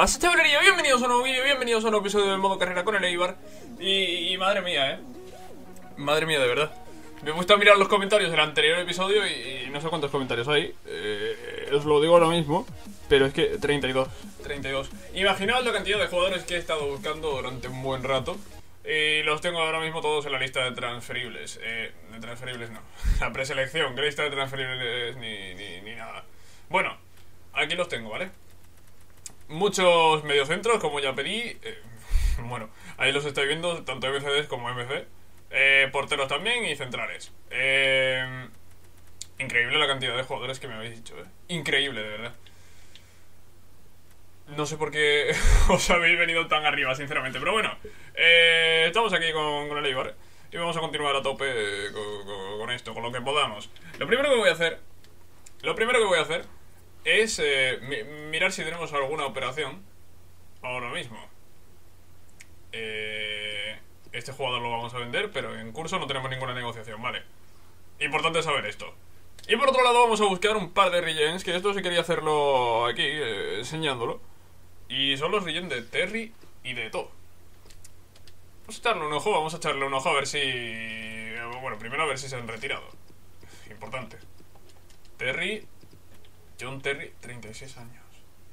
pasa, chavalería? Bienvenidos a un nuevo vídeo, bienvenidos a un nuevo episodio del modo carrera con el Eibar. Y madre mía, madre mía, de verdad. Me he puesto a mirar los comentarios del anterior episodio y no sé cuántos comentarios hay. Os lo digo ahora mismo, pero es que 32. Imaginaos la cantidad de jugadores que he estado buscando durante un buen rato. Y los tengo ahora mismo todos en la lista de transferibles. De transferibles no. La preselección, que lista de transferibles ni nada. Bueno, aquí los tengo, ¿vale? Muchos mediocentros, como ya pedí. Bueno, ahí los estáis viendo, tanto MCDs como MC. Porteros también y centrales. Increíble la cantidad de jugadores que me habéis dicho, Increíble, de verdad. No sé por qué os habéis venido tan arriba, sinceramente. Pero bueno, estamos aquí con el Eibar y vamos a continuar a tope con esto, con lo que podamos. Lo primero que voy a hacer es mirar si tenemos alguna operación ahora mismo. Este jugador lo vamos a vender, pero en curso no tenemos ninguna negociación, vale. Importante saber esto. Y por otro lado vamos a buscar un par de regens, que esto sí quería hacerlo aquí, enseñándolo. Y son los regen de Terry y de To. Vamos a echarle un ojo a ver si... Bueno, primero a ver si se han retirado. Importante. John Terry, 36 años.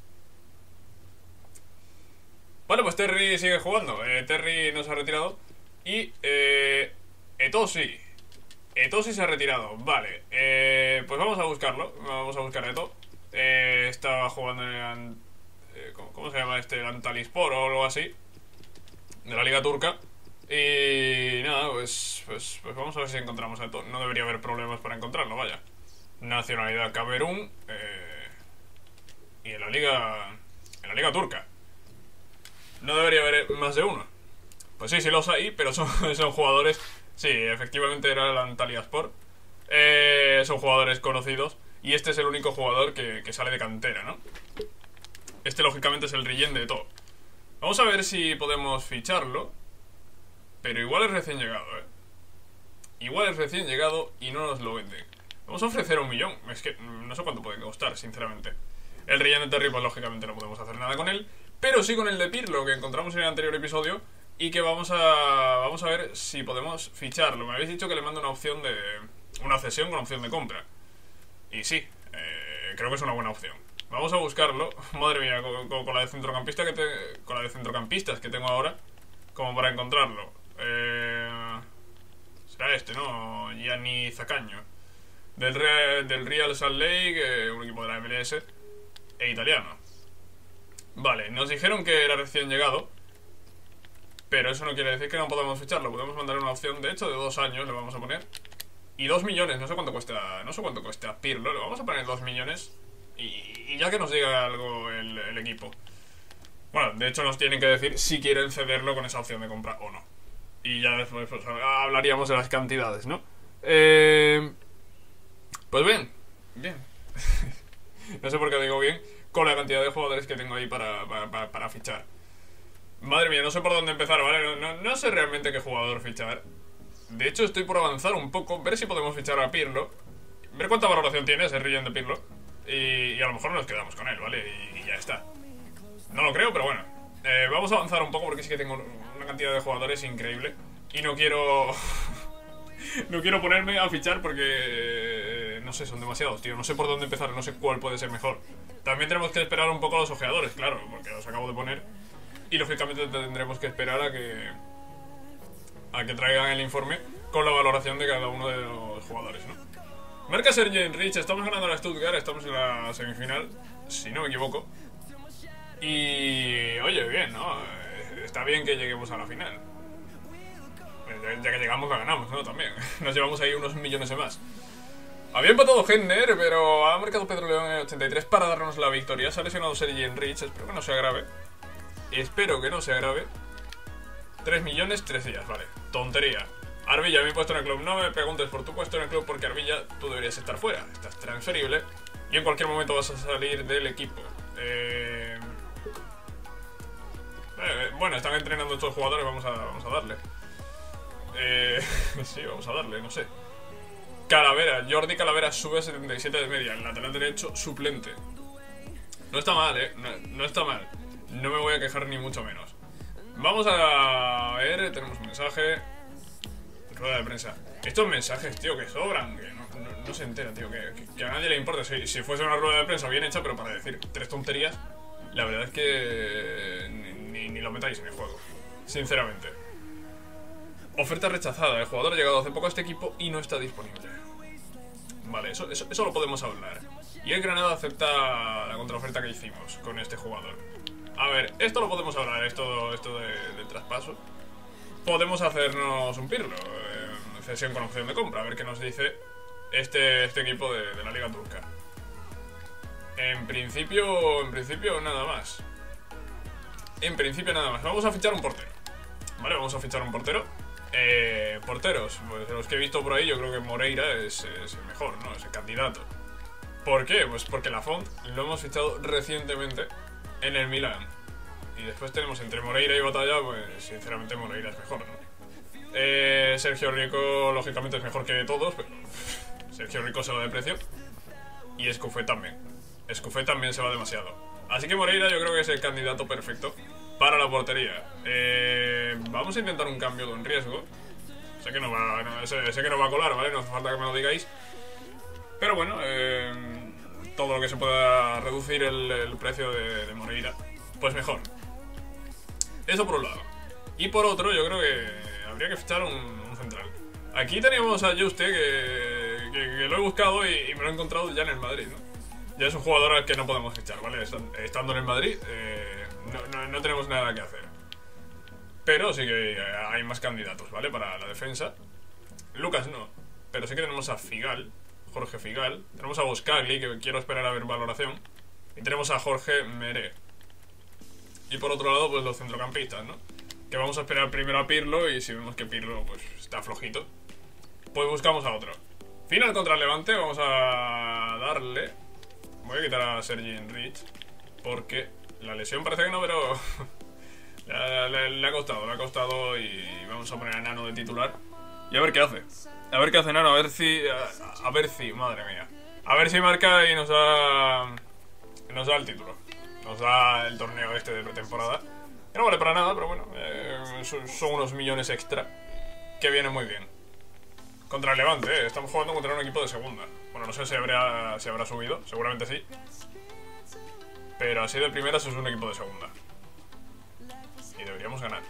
Vale, pues Terry sigue jugando. Terry no se ha retirado. Y Eto'o sí. Eto'o sí se ha retirado. Vale, pues vamos a buscarlo. Vamos a buscar a Eto'o. Estaba jugando en el... ¿Cómo se llama este? El Antalyaspor o algo así, de la Liga Turca. Y nada, pues vamos a ver si encontramos a Eto'o. No debería haber problemas para encontrarlo, vaya. Nacionalidad Camerún. Y en la Liga Turca no debería haber más de uno. Pues sí los hay, pero son jugadores... Sí, efectivamente era el Antalyaspor. Son jugadores conocidos. Y este es el único jugador que sale de cantera, ¿no? Este lógicamente es el regen de Eto'o. Vamos a ver si podemos ficharlo. Pero igual es recién llegado, Igual es recién llegado y no nos lo venden. Vamos a ofrecer 1 millón. Es que no sé cuánto puede costar, sinceramente. El regen de Terry, pues lógicamente no podemos hacer nada con él. Pero sí con el de Pirlo, que encontramos en el anterior episodio. Y que vamos a ver si podemos ficharlo. Me habéis dicho que le mando una opción de... Una cesión con opción de compra. Y sí, creo que es una buena opción. Vamos a buscarlo. Madre mía, con la de centrocampista con la de centrocampistas que tengo ahora, como para encontrarlo. Será este, ¿no? Gianni Zaccagnio. Del Real Salt Lake, un equipo de la MLS. E italiano. Vale, nos dijeron que era recién llegado. Pero eso no quiere decir que no podamos ficharlo. Podemos mandar una opción, de hecho, de 2 años le vamos a poner. Y 2 millones, no sé cuánto cuesta Pirlo. Le vamos a poner 2 millones. Y ya que nos diga algo el equipo. Bueno, de hecho nos tienen que decir si quieren cederlo con esa opción de compra o no. Y ya después pues, hablaríamos de las cantidades, ¿no? Pues bien. No sé por qué digo bien, con la cantidad de jugadores que tengo ahí para fichar. Madre mía, no sé por dónde empezar, ¿vale? No sé realmente qué jugador fichar. De hecho estoy por avanzar un poco, ver si podemos fichar a Pirlo. Ver cuánta valoración tiene ese regen de Pirlo. Y a lo mejor nos quedamos con él, ¿vale? Y ya está. No lo creo, pero bueno. Vamos a avanzar un poco porque sí que tengo una cantidad de jugadores increíble. Y no quiero... no quiero ponerme a fichar porque... no sé, son demasiados, tío. No sé por dónde empezar, no sé cuál puede ser mejor. También tenemos que esperar un poco a los ojeadores, claro, porque los acabo de poner. Y lógicamente tendremos que esperar a que traigan el informe con la valoración de cada uno de los jugadores, ¿no? Marca Sergi Enrich, estamos ganando a la Stuttgart, estamos en la semifinal, si no me equivoco. Y... oye, bien, ¿no? Está bien que lleguemos a la final. Ya que llegamos la ganamos, ¿no? También. Nos llevamos ahí unos millones de más. Había empatado Henner, pero ha marcado Pedro León en el 83 para darnos la victoria. Se ha lesionado Sergi Enrich, espero que no sea grave. 3 millones, 3 días, vale. Tontería. Arvilla, mi puesto en el club. No me preguntes por tu puesto en el club porque Arvilla, tú deberías estar fuera. Estás transferible y en cualquier momento vas a salir del equipo. Bueno, están entrenando estos jugadores, vamos a darle. Sí, vamos a darle, no sé. Calavera, Jordi Calavera sube a 77 de media. El lateral derecho suplente. No está mal, no está mal. No me voy a quejar ni mucho menos. Vamos a ver, tenemos un mensaje. Rueda de prensa. Estos mensajes, tío, que sobran, que no se entera, tío, que a nadie le importa. Si fuese una rueda de prensa bien hecha, pero para decir 3 tonterías, la verdad es que ni lo metáis en el juego, sinceramente. Oferta rechazada. El jugador ha llegado hace poco a este equipo y no está disponible. Vale, eso lo podemos hablar. Y el Granada acepta la contraoferta que hicimos con este jugador. A ver, esto lo podemos hablar, esto del traspaso. Podemos hacernos un pirlo, cesión con opción de compra, a ver qué nos dice este equipo de la Liga Turca. En principio nada más. En principio nada más. Vamos a fichar un portero. Vale, vamos a fichar un portero. Porteros, pues de los que he visto por ahí, yo creo que Moreira es el mejor, ¿no? Es el candidato. ¿Por qué? Pues porque Lafont lo hemos fichado recientemente en el Milan. Y después tenemos entre Moreira y Batalla, pues sinceramente Moreira es mejor, ¿no? Sergio Rico, lógicamente, es mejor que todos, pero Sergio Rico se va de precio. Y Escufet también. Escufet también se va demasiado. Así que Moreira yo creo que es el candidato perfecto para la portería. Vamos a intentar un cambio con riesgo. Sé que no va a colar, ¿vale? No hace falta que me lo digáis. Pero bueno, todo lo que se pueda reducir el precio de Moreira, pues mejor. Eso por un lado. Y por otro, yo creo que habría que fichar un central. Aquí teníamos a Juste, que lo he buscado y me lo he encontrado ya en el Madrid, ¿no? Ya es un jugador al que no podemos fichar, ¿vale? Estando en el Madrid, no tenemos nada que hacer. Pero sí que hay más candidatos, ¿vale? Para la defensa. Lucas no, pero sí que tenemos a Figal, Jorge Figal. Tenemos a Boscagli, que quiero esperar a ver valoración. Y tenemos a Jorge Meré. Y por otro lado, pues los centrocampistas, ¿no? Que vamos a esperar primero a Pirlo, y si vemos que Pirlo pues está flojito, pues buscamos a otro. Final contra el Levante, vamos a darle... Voy a quitar a Sergi Enrich, porque la lesión parece que no, pero... le ha costado y vamos a poner a Nano de titular. Y a ver qué hace. A ver qué hace Nano, a ver si, madre mía. A ver si marca y nos da el título. Nos da el torneo este de pretemporada. Que no vale para nada, pero bueno, son unos millones extra que vienen muy bien. Contra el Levante, estamos jugando contra un equipo de segunda. Bueno, no sé si habrá subido, seguramente sí. Pero así de primeras es un equipo de segunda. Y deberíamos ganar.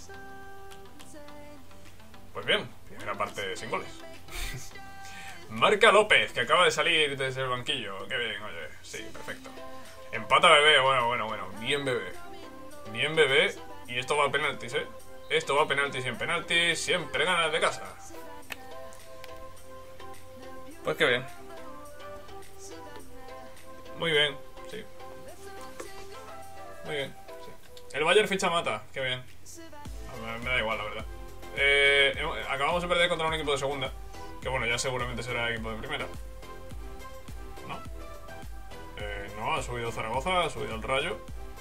Pues bien, primera parte sin goles. Marca López, que acaba de salir desde el banquillo. Qué bien, oye, sí, perfecto. Empata Bebé, bueno, bien Bebé. Bien Bebé, y esto va a penaltis, ¿eh? Esto va a penaltis y en penaltis siempre ganas de casa. Pues qué bien. Muy bien, sí. Muy bien, sí. El Bayern ficha Mata, qué bien. Me da igual, la verdad. Acabamos de perder contra un equipo de segunda, que bueno, ya seguramente será el equipo de primera. ¿No? No, ha subido Zaragoza, ha subido el Rayo.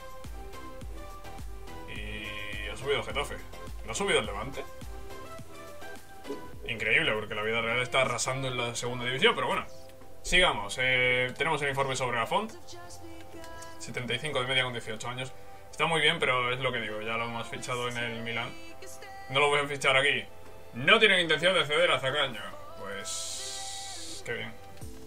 Y ha subido Getafe. ¿No ha subido el Levante? Increíble, porque la vida real está arrasando en la segunda división, pero bueno. Sigamos, tenemos el informe sobre Lafont. 75 de media con 18 años. Está muy bien, pero es lo que digo, ya lo hemos fichado en el Milan. No lo voy a fichar aquí. No tienen intención de ceder a Zacaño. Pues... qué bien.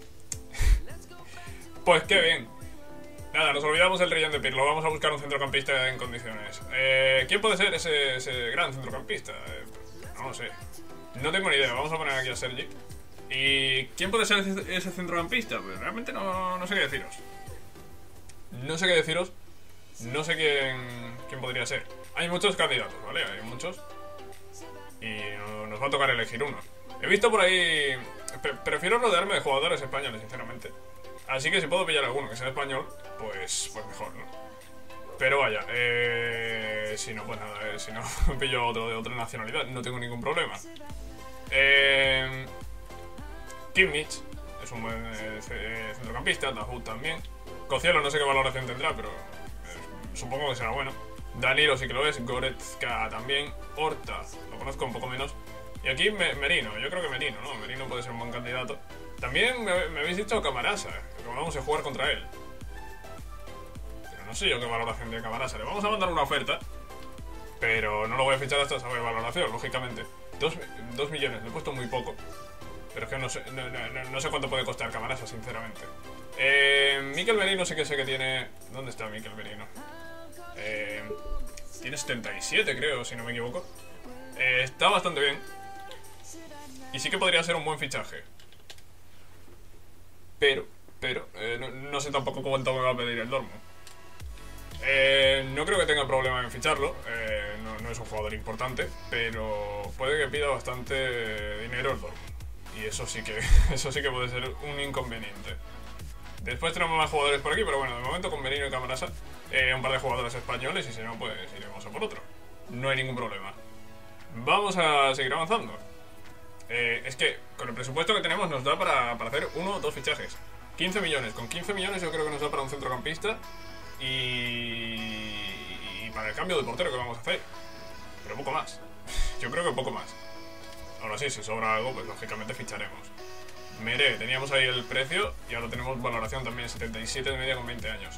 Pues qué bien. Nada, nos olvidamos del relleno de Pirlo. Vamos a buscar un centrocampista en condiciones. ¿Quién puede ser ese gran centrocampista? No lo sé. No tengo ni idea. Vamos a poner aquí a Sergi. ¿Y quién puede ser ese centrocampista? Pues realmente no sé qué deciros. No sé qué deciros. No sé quién podría ser. Hay muchos candidatos, ¿vale? Hay muchos. Y nos va a tocar elegir uno. He visto por ahí... Prefiero rodearme de jugadores españoles, sinceramente. Así que si puedo pillar alguno que sea español, pues mejor, ¿no? Pero vaya, si no, pues nada, si no pillo otro de otra nacionalidad, no tengo ningún problema. Kimmich es un buen centrocampista, Dahoud también. Cocielo no sé qué valoración tendrá, pero supongo que será bueno. Danilo sí que lo es, Goretzka también, Horta, lo conozco un poco menos. Y aquí Merino, yo creo que Merino, ¿no? Merino puede ser un buen candidato. También me habéis dicho Camarasa, que vamos a jugar contra él. Pero no sé yo qué valoración tiene Camarasa. Le vamos a mandar una oferta, pero no lo voy a fichar hasta saber valoración, lógicamente. 2 millones, le he puesto muy poco. Pero es que no sé cuánto puede costar Camarasa, sinceramente. Mikel Merino sí que sé que tiene... ¿Dónde está Mikel Merino? Tiene 77, creo, si no me equivoco. Está bastante bien. Y sí que podría ser un buen fichaje. Pero no sé tampoco cuánto me va a pedir el Dortmund. No creo que tenga problema en ficharlo. No es un jugador importante, pero puede que pida bastante dinero el Dortmund. Y eso sí que puede ser un inconveniente. Después tenemos más jugadores por aquí, pero bueno, de momento con Merino y Camarasa, un par de jugadores españoles, y si no, pues iremos a por otro. No hay ningún problema. Vamos a seguir avanzando. Es que con el presupuesto que tenemos nos da para hacer 1 o 2 fichajes. 15 millones. Con 15 millones yo creo que nos da para un centrocampista y para el cambio de portero que vamos a hacer. Pero poco más. Yo creo que poco más. Ahora sí, si sobra algo, pues lógicamente ficharemos. Mere, teníamos ahí el precio y ahora tenemos valoración también, 77 de media con 20 años.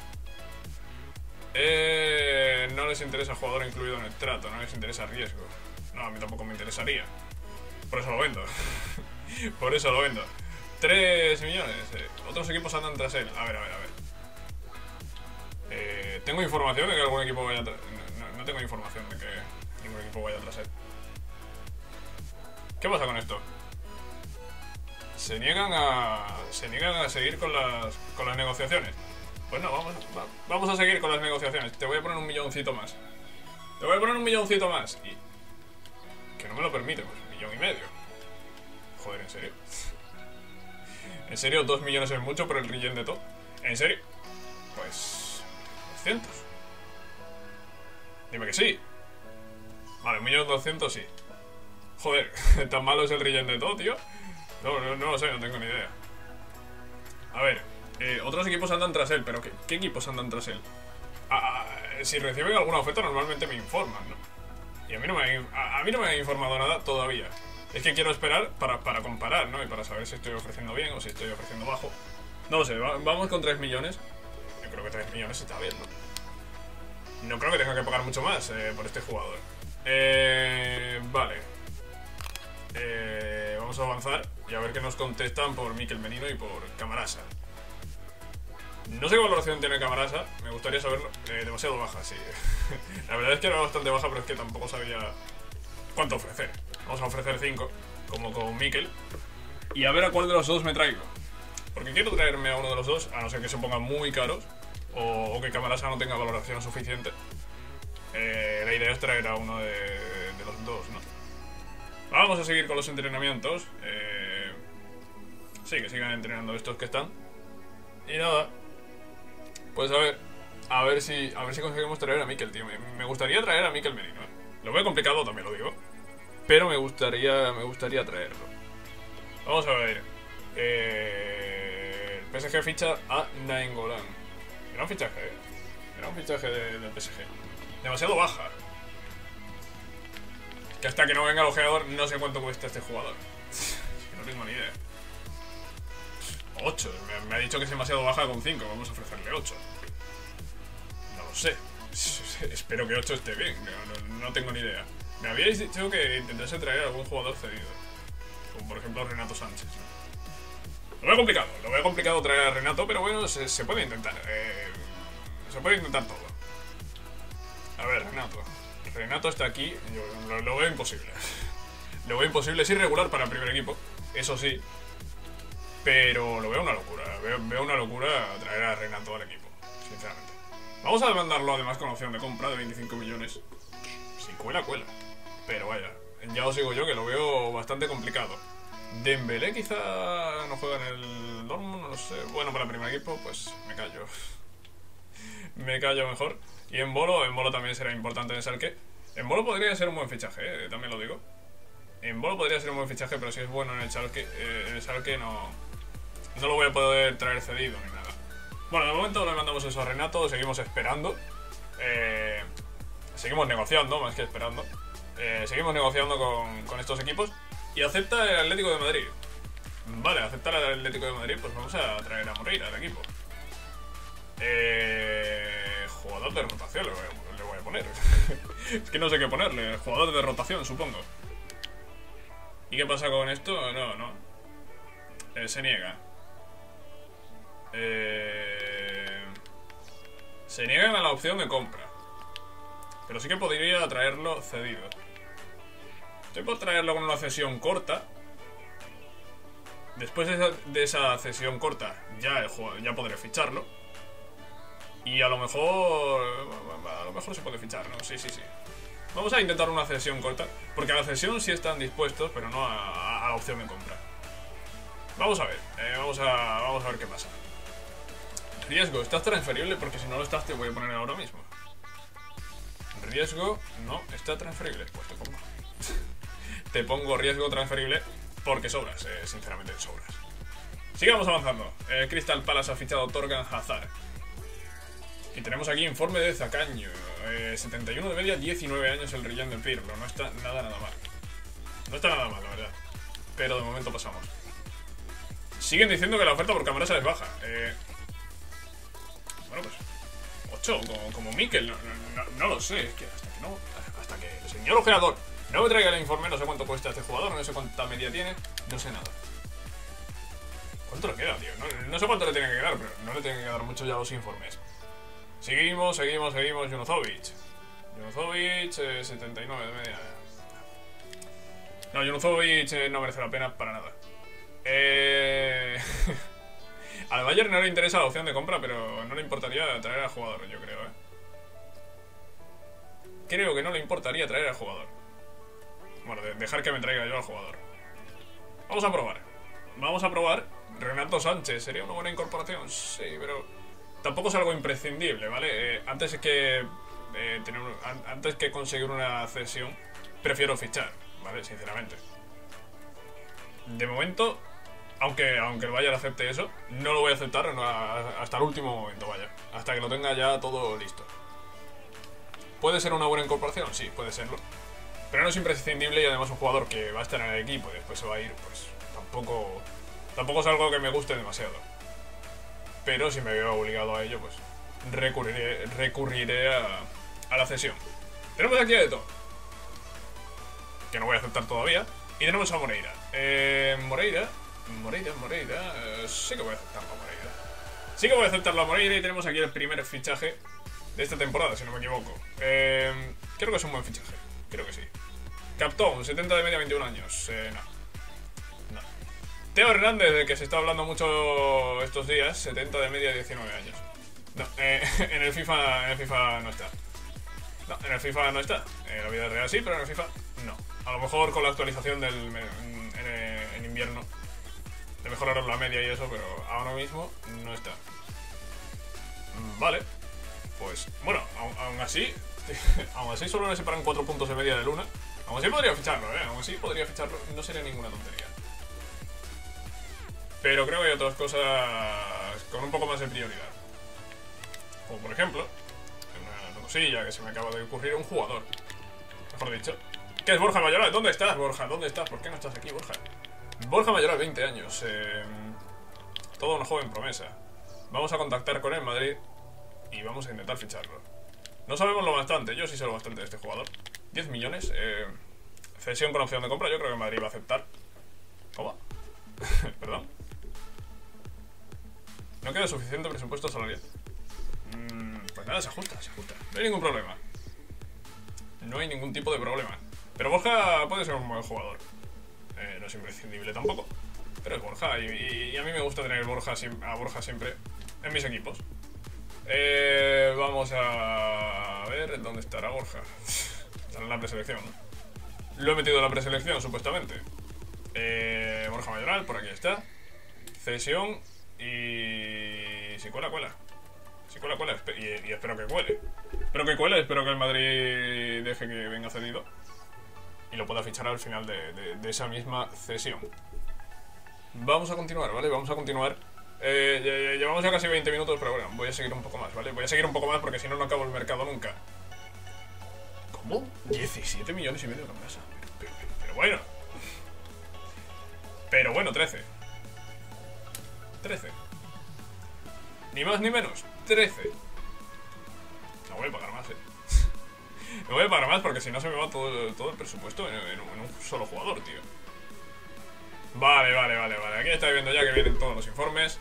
No les interesa jugador incluido en el trato, no les interesa riesgo. No, a mí tampoco me interesaría. Por eso lo vendo. Por eso lo vendo. 3 millones. Otros equipos andan tras él. A ver. Tengo información de que algún equipo vaya tras... No tengo información de que ningún equipo vaya tras él. ¿Qué pasa con esto? Se niegan a seguir con las negociaciones. Pues no, vamos a seguir con las negociaciones. Te voy a poner un milloncito más. Y que no me lo permite, pues 1,5 millones. Joder, ¿en serio? ¿En serio 2 millones es mucho por el relleno de todo? ¿En serio? Pues... 200. Dime que sí. Vale, 1.200.000 sí. Joder, ¿tan malo es el relleno de todo, tío? No lo sé, no tengo ni idea. A ver, otros equipos andan tras él, pero ¿qué equipos andan tras él? Si reciben alguna oferta normalmente me informan, ¿no? Y a mí no me ha informado nada todavía. Es que quiero esperar para comparar, ¿no? Y para saber si estoy ofreciendo bien o si estoy ofreciendo bajo. No lo sé, vamos con 3 millones. Yo creo que 3 millones está bien, ¿no? No creo que tenga que pagar mucho más por este jugador. Vale. Vamos a avanzar y a ver qué nos contestan por Mikel Merino y por Camarasa. No sé qué valoración tiene Camarasa, me gustaría saberlo. Demasiado baja, sí. La verdad es que era bastante baja, pero es que tampoco sabía cuánto ofrecer. Vamos a ofrecer 5, como con Mikel. Y a ver a cuál de los dos me traigo. Porque quiero traerme a uno de los dos, a no ser que se pongan muy caros o que Camarasa no tenga valoración suficiente. La idea es traer a uno de los dos, ¿no? Vamos a seguir con los entrenamientos. Sí, que sigan entrenando estos que están. Y nada. Pues a ver si conseguimos traer a Mikel, tío. Me gustaría traer a Mikel Merino, ¿eh? Lo veo complicado, también lo digo. Pero me gustaría traerlo. Vamos a ver. El PSG ficha a Nainggolan. Era un fichaje, ¿eh? Era un fichaje del PSG. Demasiado baja. Que hasta que no venga el ojeador no sé cuánto cuesta este jugador. No tengo ni idea. 8. Me ha dicho que es demasiado baja con 5. Vamos a ofrecerle 8. No lo sé. Espero que 8 esté bien. No tengo ni idea. Me habíais dicho que intentase traer a algún jugador cedido. Como por ejemplo Renato Sánchez, ¿no? Lo veo complicado traer a Renato, pero bueno, se puede intentar. Se puede intentar todo. A ver, Renato está aquí. Yo lo veo imposible. Lo veo imposible. Es irregular para el primer equipo, eso sí. Pero lo veo una locura. Veo una locura traer a Renato al equipo, sinceramente. Vamos a mandarlo además con opción de compra de 25 millones. Si cuela. Pero vaya, ya os digo yo que lo veo bastante complicado. Dembélé quizá no juega en el Dortmund, no lo sé. Bueno, para el primer equipo, pues me callo. Me callo mejor. Y en Bolo también será importante en el Schalke. En Bolo podría ser un buen fichaje, también lo digo. En Bolo podría ser un buen fichaje, pero si es bueno en el Schalke no lo voy a poder traer cedido ni nada. Bueno, de momento le mandamos eso a Renato, seguimos esperando. Seguimos negociando, más que esperando. Seguimos negociando con estos equipos. Y acepta el Atlético de Madrid. Vale, acepta el Atlético de Madrid, pues vamos a traer a Moreira al equipo. jugador de rotación le voy a poner. Es que no sé qué ponerle. Jugador de rotación, supongo. ¿Y qué pasa con esto? No. Se niega. Se niegan a la opción de compra. Pero sí que podría traerlo cedido. Yo puedo traerlo con una cesión corta. Después de esa cesión corta ya podré ficharlo. Y a lo mejor se puede fichar, ¿no? Sí. Vamos a intentar una cesión corta, porque a la cesión sí están dispuestos, pero no a la opción de compra. Vamos a ver, vamos a ver qué pasa. Riesgo, ¿estás transferible? Porque si no lo estás te voy a poner ahora mismo. Riesgo, no, está transferible. Pues te pongo. Te pongo riesgo transferible porque sobras, sinceramente sobras. Sigamos avanzando. Crystal Palace ha fichado a Torgan Hazard. Y tenemos aquí informe de Zacaño. 71 de media, 19 años el Rillán del Pirlo. No está nada mal. No está nada mal, la verdad. Pero de momento pasamos. Siguen diciendo que la oferta por Camarasa es baja. Bueno, pues 8, como Mikel. No lo sé. Es que hasta que el señor ojeador no me traiga el informe, no sé cuánto cuesta este jugador, no sé cuánta media tiene, no sé nada. ¿Cuánto le queda, tío? No sé cuánto le tiene que quedar, pero no le tienen que quedar mucho ya los informes. Seguimos. Junuzovic, 79 de media. No, Junuzovic no merece la pena para nada. Al Bayern no le interesa la opción de compra, pero no le importaría traer al jugador, yo creo, Creo que no le importaría traer al jugador. Bueno, dejar que me traiga yo al jugador. Vamos a probar. Renato Sánchez, ¿sería una buena incorporación? Sí, pero tampoco es algo imprescindible, ¿vale? Antes que conseguir una cesión, prefiero fichar, ¿vale? Sinceramente. De momento, aunque el Bayern acepte eso, no lo voy a aceptar hasta el último momento, vaya. Hasta que lo tenga ya todo listo. ¿Puede ser una buena incorporación? Sí, puede serlo. Pero no es imprescindible y además un jugador que va a estar en el equipo y después se va a ir, pues tampoco es algo que me guste demasiado. Pero si me veo obligado a ello, pues recurriré a la cesión. Tenemos aquí a Eto, que no voy a aceptar todavía. Y tenemos a Moreira. Moreira. Sí que voy a aceptarlo a Moreira. Sí que voy a aceptarlo a Moreira y tenemos aquí el primer fichaje de esta temporada, si no me equivoco. Creo que es un buen fichaje. Creo que sí. Captón, 70 de media, 21 años. No. Teo Hernández, de que se está hablando mucho estos días, 70 de media, 19 años. No, en el FIFA no está. No, en el FIFA no está. En la vida real sí, pero en el FIFA no. A lo mejor con la actualización en invierno de mejorar la media y eso, pero ahora mismo no está. Vale. Pues, bueno, aún así solo le separan 4 puntos de media de Luna. Aún así podría ficharlo, no sería ninguna tontería. Pero creo que hay otras cosas con un poco más de prioridad. Como por ejemplo, una cosilla que se me acaba de ocurrir, un jugador. Mejor dicho. ¿Qué es Borja Mayoral? ¿Dónde estás, Borja? ¿Dónde estás? ¿Por qué no estás aquí, Borja? Borja Mayoral, 20 años. Toda una joven promesa. Vamos a contactar con él en Madrid y vamos a intentar ficharlo. No sabemos lo bastante, yo sí sé lo bastante de este jugador. 10 millones, cesión con opción de compra, yo creo que Madrid va a aceptar. ¿Cómo? Perdón. No queda suficiente presupuesto salarial. Pues nada, se ajusta. No hay ningún problema. No hay ningún tipo de problema. Pero Borja puede ser un buen jugador. No es imprescindible tampoco. Pero es Borja y a mí me gusta tener a Borja siempre en mis equipos. Vamos a ver dónde estará Borja. Estará en la preselección, ¿no? Lo he metido en la preselección, supuestamente. Borja Mayoral, por aquí está. Cesión y... si cuela. Si cuela. Y espero que cuele. Espero que el Madrid deje que venga cedido y lo pueda fichar al final de esa misma cesión. Vamos a continuar, ¿vale? Llevamos ya casi 20 minutos, pero bueno, voy a seguir un poco más, ¿vale? Voy a seguir un poco más porque si no, no acabo el mercado nunca. ¿Cómo? 17 millones y medio de casa. Pero bueno, 13. Ni más ni menos, 13. No voy a pagar más, No voy a pagar más porque si no se me va todo el presupuesto en un solo jugador, tío. Vale. Aquí estáis viendo ya que vienen todos los informes.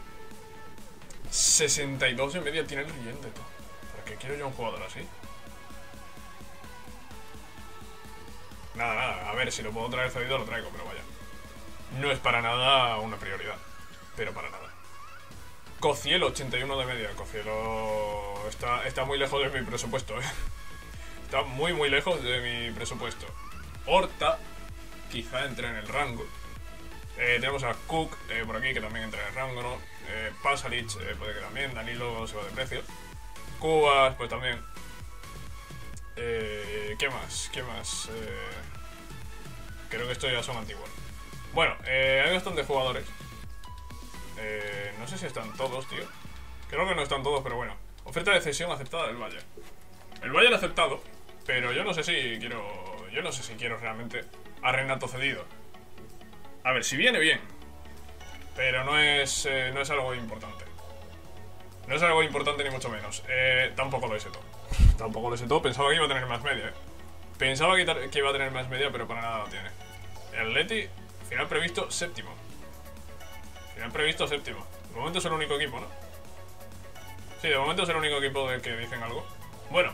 62 de media tiene el siguiente, tú. ¿Para qué quiero yo un jugador así? Nada. A ver, si lo puedo traer cedido lo traigo, pero vaya. No es para nada una prioridad. Pero para nada. Cocielo, 81 de media. Cocielo está muy lejos de mi presupuesto, Está muy lejos de mi presupuesto. Horta, quizá entre en el rango. Tenemos a Cook por aquí, que también entra en el rango, ¿no? Pasalic, puede que también. Danilo se va de precio. Cubas, pues también. ¿Qué más? Creo que estos ya son antiguos. Bueno, hay bastantes jugadores. No sé si están todos, tío. Creo que no están todos, pero bueno. Oferta de cesión aceptada del Bayern. El Bayern ha aceptado, pero yo no sé si quiero realmente a Renato cedido. A ver, si viene bien, pero no es algo importante. No es algo importante ni mucho menos. Tampoco lo es todo. Pensaba que iba a tener más media, Pensaba que iba a tener más media, pero para nada lo tiene. El Atleti, final previsto séptimo. De momento es el único equipo, ¿no? Sí, de momento es el único equipo del que dicen algo. Bueno,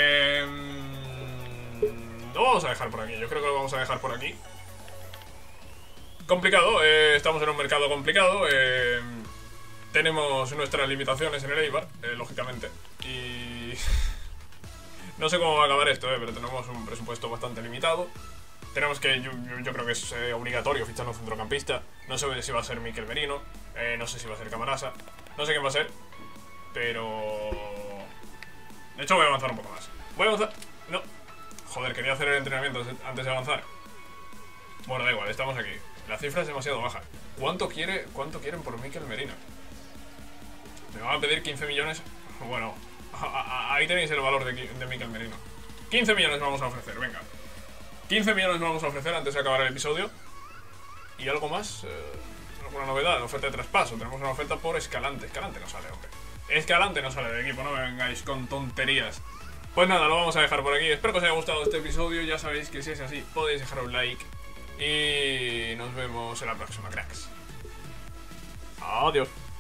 lo vamos a dejar por aquí. Yo creo que lo vamos a dejar por aquí. Complicado, estamos en un mercado complicado. Tenemos nuestras limitaciones en el Eibar, lógicamente. Y no sé cómo va a acabar esto, pero tenemos un presupuesto bastante limitado. Tenemos que, yo creo que es obligatorio fichar un centrocampista. No sé si va a ser Mikel Merino, no sé si va a ser Camarasa, no sé quién va a ser, pero... De hecho voy a avanzar un poco más. No. Joder, quería hacer el entrenamiento antes de avanzar. Bueno, da igual, estamos aquí. La cifra es demasiado baja. ¿Cuánto quieren por Mikel Merino? Me van a pedir 15 millones. Bueno, ahí tenéis el valor de Mikel Merino. 15 millones vamos a ofrecer, venga. 15 millones vamos a ofrecer antes de acabar el episodio. ¿Y algo más? ¿Alguna novedad? Oferta de traspaso. Tenemos una oferta por Escalante. Escalante no sale, hombre. Escalante no sale de equipo, no me vengáis con tonterías. Pues nada, lo vamos a dejar por aquí. Espero que os haya gustado este episodio. Ya sabéis que si es así, podéis dejar un like. Y nos vemos en la próxima, cracks. Adiós.